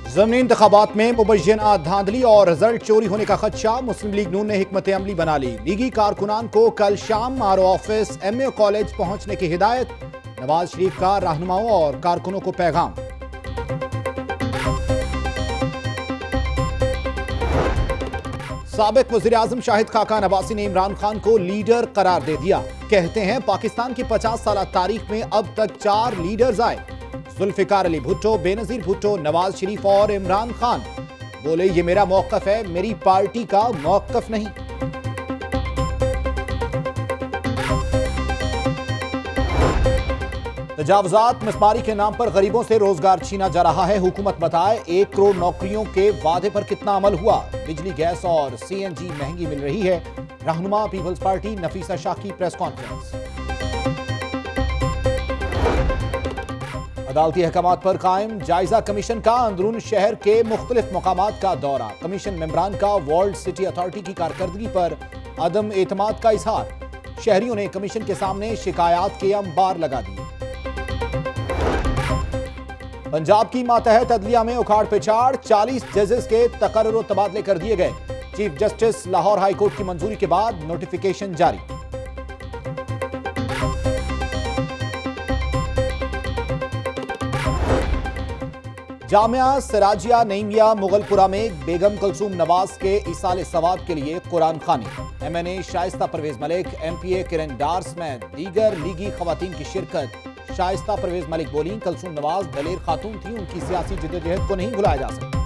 ज़मीनी इंतखाबात में मुबैयना धांधली और रिजल्ट चोरी होने का खदशा। मुस्लिम लीग नून ने हिकमत अमली बना ली। लीगी कारकुनान को कल शाम आरओ ऑफिस MA कॉलेज पहुंचने की हिदायत। नवाज शरीफ का रहनुमाओं और कारकुनों को पैगाम। साबिक वज़ीर आज़म शाहिद खाका नवासी ने इमरान खान को लीडर करार दे दिया। कहते हैं पाकिस्तान की 50 साल तारीख में अब तक 4 लीडर्स आए, जुल्फिकार अली भुट्टो, बेनजीर भुट्टो, नवाज शरीफ और इमरान खान। बोले ये मेरा मौक़िफ़ है, मेरी पार्टी का मौक़िफ़ नहीं। तजावुज़ात मिसमारी के नाम पर गरीबों से रोजगार छीना जा रहा है। हुकूमत बताए 1 करोड़ नौकरियों के वादे पर कितना अमल हुआ। बिजली, गैस और CNG महंगी मिल रही है। रहनुमा पीपल्स पार्टी नफीसा शाह की प्रेस कॉन्फ्रेंस। अदालती अहकामात पर कायम जायजा कमीशन का अंदरून शहर के मुख्तलिफ मकामात का दौरा। कमीशन मेंबरान का वर्ल्ड सिटी अथॉरिटी की कारकर्दगी पर अदम एतमाद का इजहार। शहरियों ने कमीशन के सामने शिकायत के अंबार लगा दिए। पंजाब की मातहत अदलिया में उखाड़ पिछाड़, 40 जजेस के तकर्रुर और तबादले कर दिए गए। Chief justice Lahore high court की मंजूरी के बाद नोटिफिकेशन जारी। जामिया सिराजिया नईमिया मुगलपुरा में बेगम कुलसूम नवाज के इसाले सवाब के लिए कुरान खानी। MNA शाइस्ता परवेज मलिक, MPA किरण डार समेत दीगर लीगी खवातीन की शिरकत। शाइस्ता परवेज मलिक बोली, कुलसूम नवाज दलेर खातून थी, उनकी सियासी जिद्दोजहद को नहीं भुलाया जा सकता।